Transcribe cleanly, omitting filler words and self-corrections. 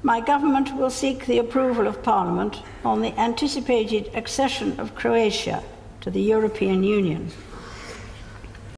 my government will seek the approval of Parliament on the anticipated accession of Croatia to the European Union.